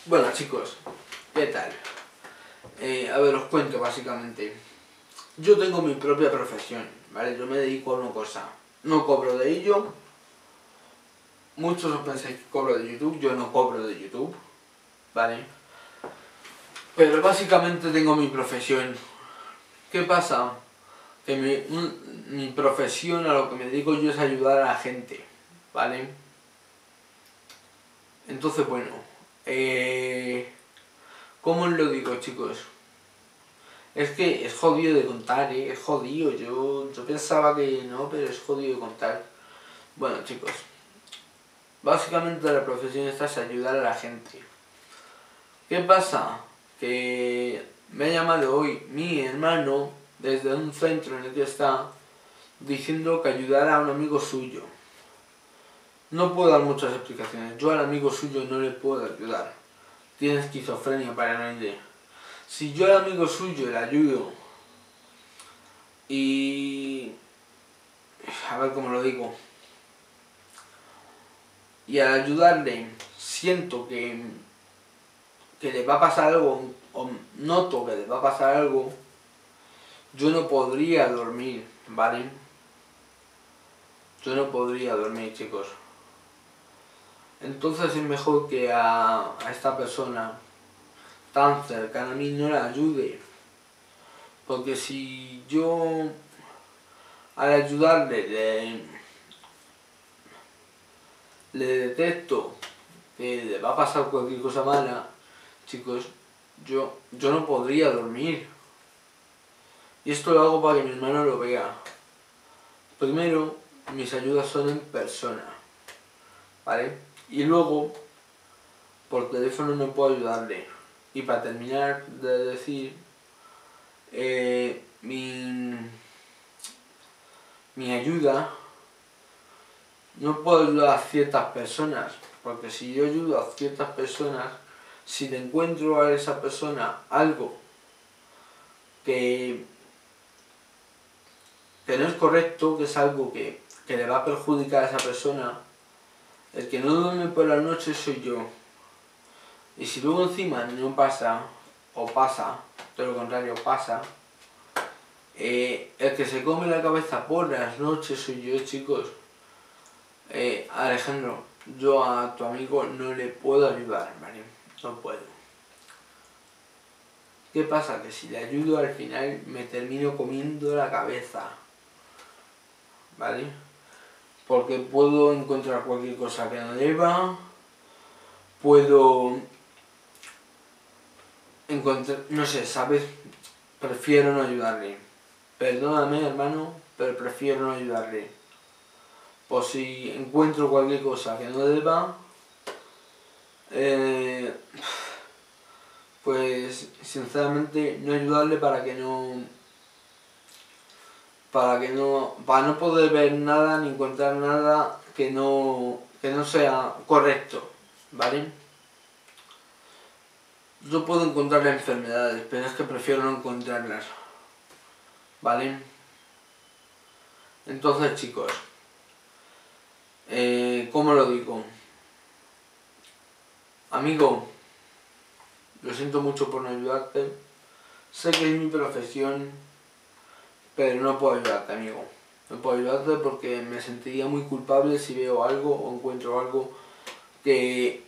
Bueno chicos, ¿qué tal? A ver, os cuento básicamente. Yo tengo mi propia profesión, ¿vale? Yo me dedico a una cosa. No cobro de ello. Muchos os pensáis que cobro de YouTube, yo no cobro de YouTube, ¿vale? Pero básicamente tengo mi profesión. ¿Qué pasa? Que mi profesión, a lo que me dedico yo, es ayudar a la gente, ¿vale? Entonces, bueno, ¿cómo os lo digo, chicos? Es que es jodido de contar, es jodido. Yo pensaba que no, pero es jodido de contar. Bueno, chicos, básicamente la profesión esta es ayudar a la gente. ¿Qué pasa? Que me ha llamado hoy mi hermano desde un centro en el que está diciendo que ayudara a un amigo suyo. No puedo dar muchas explicaciones. Yo al amigo suyo no le puedo ayudar. Tiene esquizofrenia paranoide. Si yo al amigo suyo le ayudo y... a ver cómo lo digo. Y al ayudarle siento que le va a pasar algo, o noto que le va a pasar algo, yo no podría dormir, ¿vale? Yo no podría dormir, chicos. Entonces es mejor que a esta persona tan cercana a mí no la ayude. Porque si yo al ayudarle le detecto que le va a pasar cualquier cosa mala, chicos, yo no podría dormir. Y esto lo hago para que mi hermano lo vea. Primero, mis ayudas son en persona, ¿vale? Y luego, por teléfono no puedo ayudarle. Y para terminar de decir, mi ayuda, no puedo ayudar a ciertas personas, porque si yo ayudo a ciertas personas, si le encuentro a esa persona algo que no es correcto, que es algo que le va a perjudicar a esa persona, el que no duerme por la noche soy yo. Y si luego encima no pasa, o pasa, todo lo contrario pasa, el que se come la cabeza por las noches soy yo, chicos. Alejandro, yo a tu amigo no le puedo ayudar, ¿vale? No puedo. ¿Qué pasa? Que si le ayudo al final me termino comiendo la cabeza, ¿vale? Porque puedo encontrar cualquier cosa que no deba, puedo encontrar, no sé, ¿sabes? Prefiero no ayudarle. Perdóname, hermano, pero prefiero no ayudarle. Por si encuentro cualquier cosa que no deba, pues sinceramente no ayudarle para no poder ver nada ni encontrar nada que no sea correcto, ¿vale? Yo puedo encontrar las enfermedades, pero es que prefiero no encontrarlas, ¿vale? Entonces, chicos, ¿cómo lo digo? Amigo, lo siento mucho por no ayudarte. Sé que es mi profesión, pero no puedo ayudarte, amigo. No puedo ayudarte porque me sentiría muy culpable si veo algo o encuentro algo que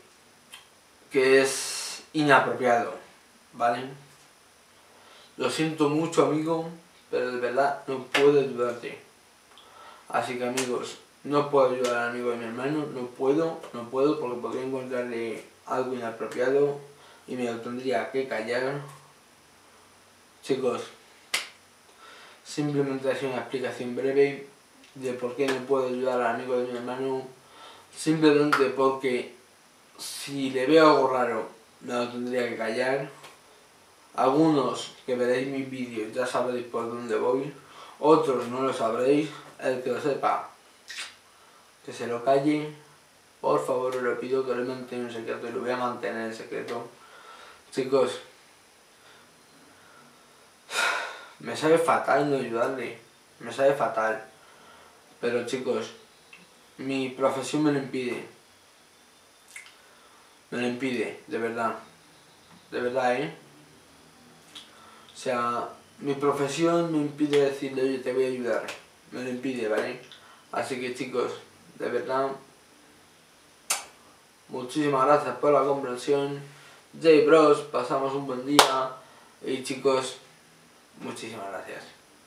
es inapropiado, ¿vale? Lo siento mucho, amigo, pero de verdad no puedo ayudarte. Así que, amigos, no puedo ayudar al amigo de mi hermano, no puedo porque podría encontrarle algo inapropiado y me lo tendría que callar. Chicos, simplemente es una explicación breve de por qué no puedo ayudar al amigo de mi hermano. Simplemente porque si le veo algo raro me lo tendría que callar. Algunos que veréis mis vídeos ya sabréis por dónde voy, otros no lo sabréis. El que lo sepa, que se lo calle. Por favor, os lo pido, que lo he mantenido en secreto y lo voy a mantener en secreto. Chicos, me sabe fatal no ayudarle, me sabe fatal. Pero chicos, mi profesión me lo impide. Me lo impide, de verdad, O sea, mi profesión me impide decirle, oye, te voy a ayudar, me lo impide, ¿vale? Así que chicos, de verdad, muchísimas gracias por la comprensión. J-Bros, pasamos un buen día y chicos, muchísimas gracias.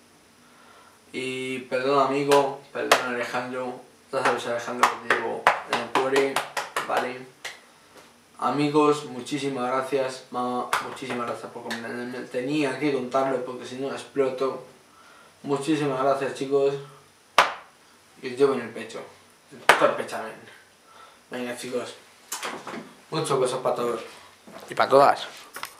Y perdón amigo, perdón Alejandro, ya sabes Alejandro que te llevo en el cuore, ¿vale? Amigos, muchísimas gracias, mamá, muchísimas gracias por comprenderme. Tenía que contarlo porque si no exploto. Muchísimas gracias chicos. Y os llevo en el pecho. Torpechamen. Venga chicos. Muchos besos para todos. Y para todas.